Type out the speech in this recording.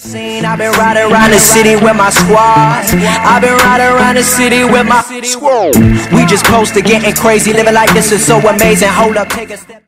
I've been riding around the city with my squad. I've been riding around the city with my squad. We just close to getting crazy, living like this is so amazing. Hold up, take a step.